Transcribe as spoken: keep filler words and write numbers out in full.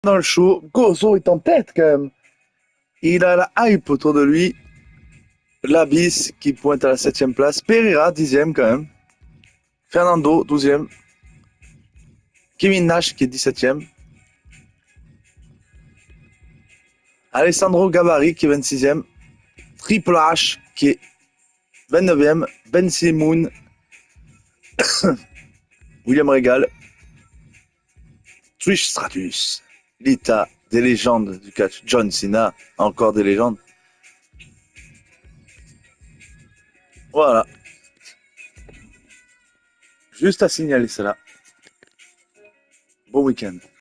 dans le show. Gozo est en tête quand même. Il a la hype autour de lui. Labis qui pointe à la septième place. Pereira, dixième quand même. Fernando, douzième. Kevin Nash qui est dix-septième. Alessandro Gavari qui est vingt-sixième. Triple H qui est vingt-neuvième. Ben Simoun. William Regal. Trish Stratus. Lita, des légendes du catch. John Cena, encore des légendes. Voilà. Juste à signaler cela. Bon week-end.